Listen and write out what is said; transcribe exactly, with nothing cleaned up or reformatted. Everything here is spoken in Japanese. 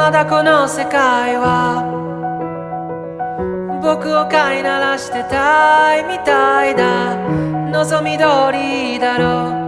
まだこの世界は僕を飼いならしてたいみたいだ。望み通りだろう